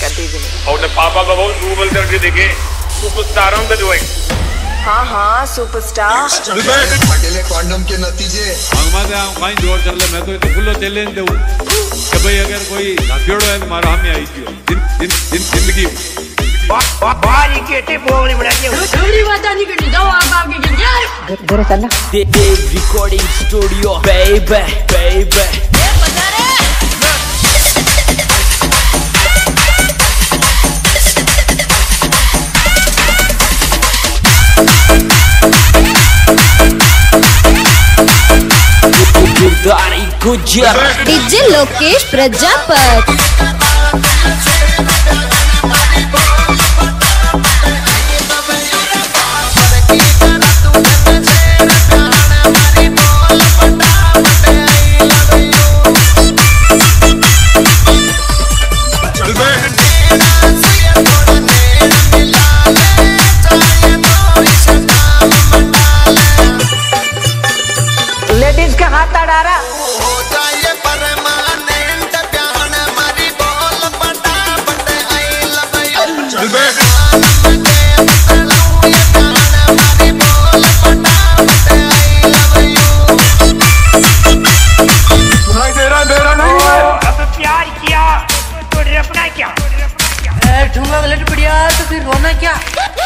कभी भी नहीं। और पापा का बहुत रूबल करके देखे सुपरस्टार हूं मैं। हाँ हाँ सुपरस्टार। अकेले कॉन्डम के नतीजे कहीं जोर चल रहे। मैं तो इतना खुलो चैलेंज दूं कि भाई अगर कोई घाटियोड़ो है तो मारा हमें आई थी जिंदगी बारी केटे बोलने बना के थोड़ी बात नहीं करनी जाओ आप आगे गिर जाए जरा चलना। Dev recording studio baby baby DJ Lokesh Prajapat. Ladies का हाथ अडारा प्यार किया तो रपना क्या ठुंगा लट पड़िया तो फिर रोना क्या।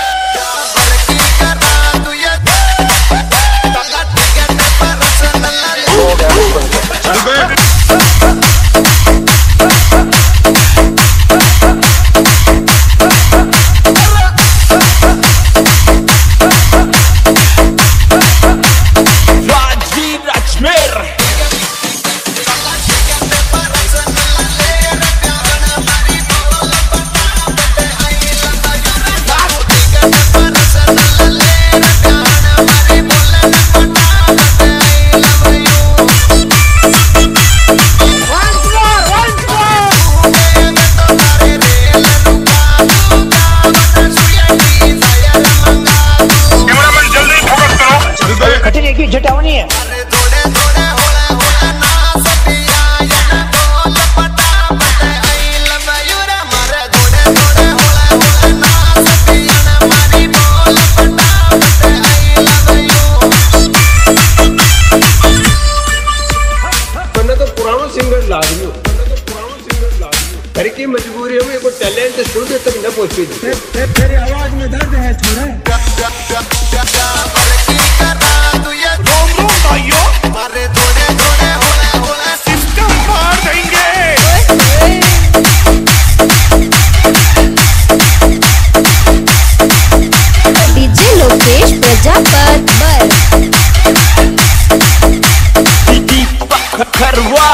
जटावनी है तो पुराना सिंगर लाजमी हो। घर की मजबूरी में कोई टैलेंट स्टूडियो तक न पहुंचे। तेरी आवाज में दर्द है थोड़ा। डीजे लोकेश प्रजापत खरवा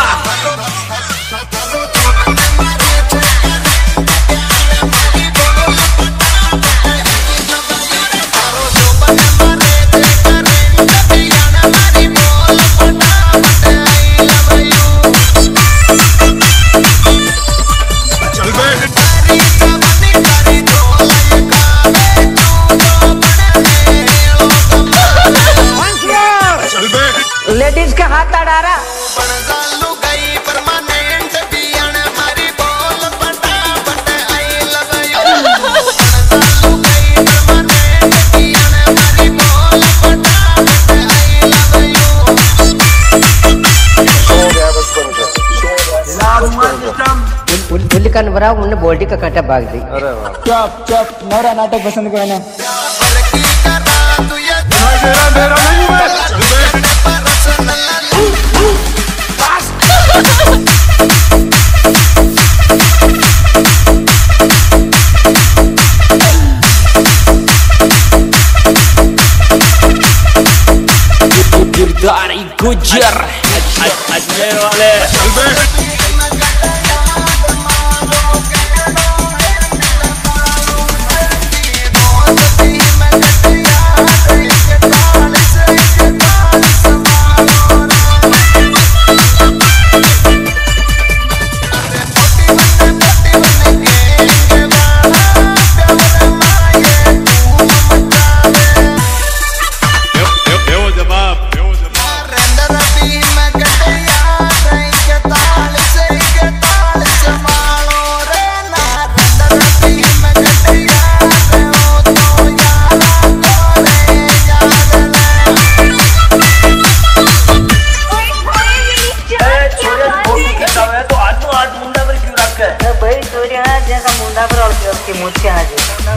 लेडीज का हाथ अडारा पुलिकन बरा उन्हें बॉडी का कांटा भाग दी। चुप चुप नौरा नाटक पसंद को है ना। गुजर अजमेर वाले जवाब भाई सूर्य जैसा मुंडा पर और की मुझे आज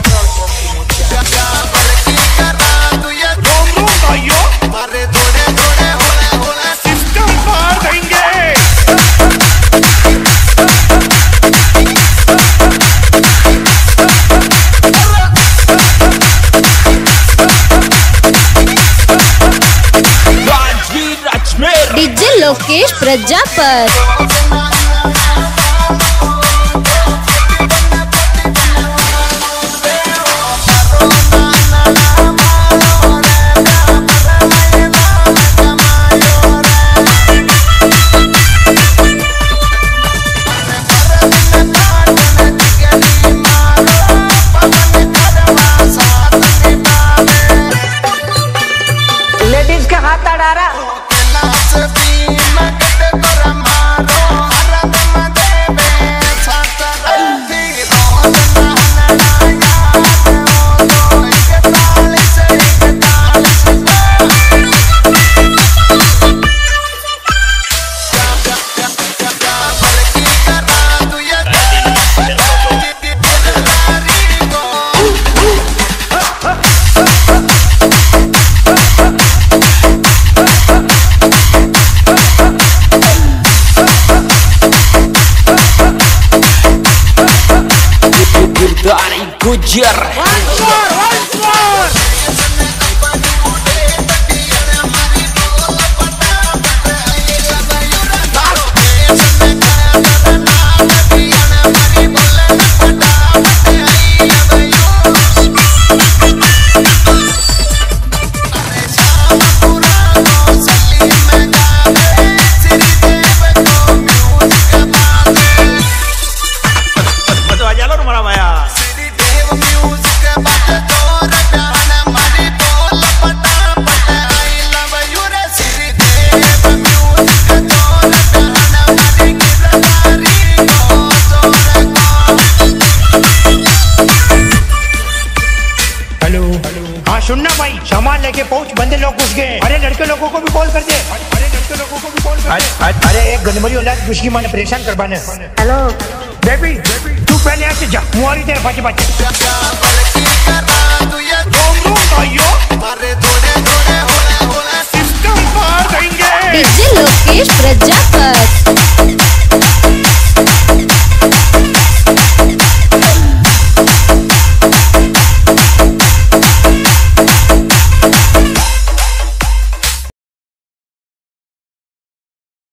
सिस्टम मार देंगे। डीजे लोकेश प्रजापत। लेडीज का हाथ अड़ारा। Dari Gujar. सुनना भाई, सामान लेके पहुंच, बंदे लोग घुस गए। अरे लड़के लोगों को भी कॉल कर दे। अरे लड़के लोगों को भी कॉल कर दे। अरे एक गंदमरी औलाद उसकी मां ने परेशान करवाने। हेलो बेबी, तू पहले यहाँ से जा, मुहारी तेरे बाचे बाचे। डीजे लोकेश प्रजापत।